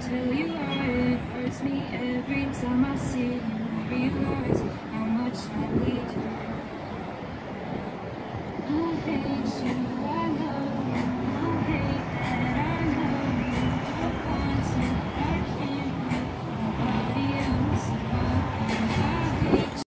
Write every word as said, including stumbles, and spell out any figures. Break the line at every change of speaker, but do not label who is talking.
tell you why it hurts me every time I see you. Realize how much I need you. I hate you.